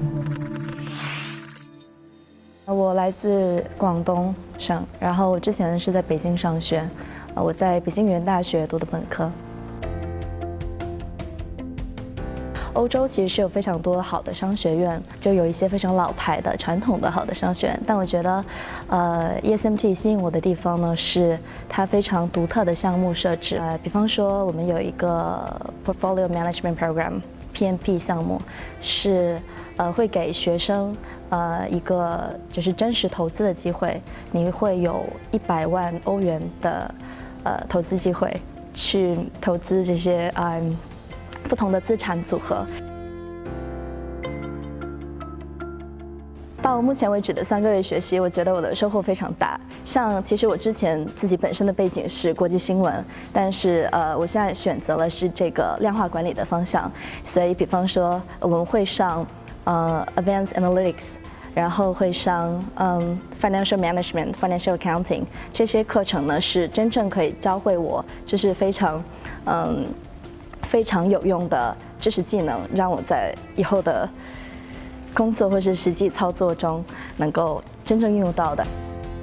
我来自广东省，然后我之前是在北京上学，我在北京语言大学读的本科。欧洲其实是有非常多好的商学院，就有一些非常老牌的、传统的好的商学院。但我觉得，ESMT 吸引我的地方呢，是它非常独特的项目设置。比方说，我们有一个 Portfolio Management Program（PMP） 项目，是会给学生一个就是真实投资的机会，你会有100万欧元的投资机会，去投资这些不同的资产组合。到目前为止的3个月学习，我觉得我的收获非常大。像其实我之前自己本身的背景是国际新闻，但是我现在选择了是这个量化管理的方向。所以比方说我们会上Advanced Analytics， 然后会上Financial Management、Financial Accounting 这些课程呢，是真正可以教会我就是非常有用的知识技能，让我在以后的工作或是实际操作中能够真正应用到的。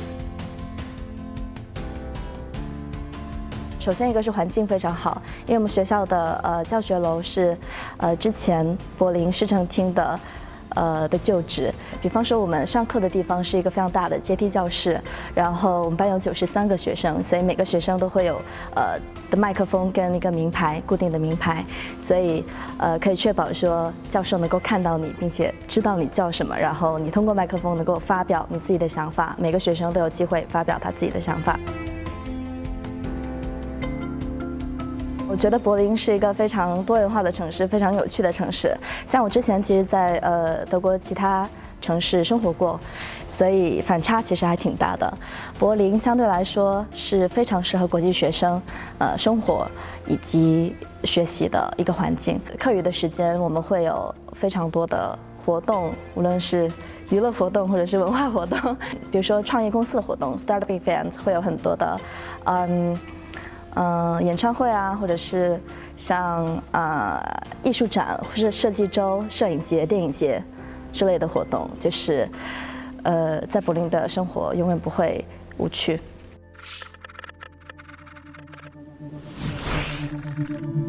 首先一个是环境非常好，因为我们学校的教学楼是之前柏林市政厅的旧址。比方说我们上课的地方是一个非常大的阶梯教室，然后我们班有93个学生，所以每个学生都会有的麦克风跟一个名牌，固定的名牌，所以可以确保说教授能够看到你，并且知道你叫什么，然后你通过麦克风能够发表你自己的想法，每个学生都有机会发表他自己的想法。我觉得柏林是一个非常多元化的城市，非常有趣的城市。像我之前其实在德国其他城市生活过，所以反差其实还挺大的。柏林相对来说是非常适合国际学生生活以及学习的一个环境。课余的时间我们会有非常多的活动，无论是娱乐活动或者是文化活动，比如说创业公司的活动 ，startup event 会有很多的演唱会啊，或者是像艺术展，或是设计周、摄影节、电影节之类的活动，就是在柏林的生活永远不会无趣。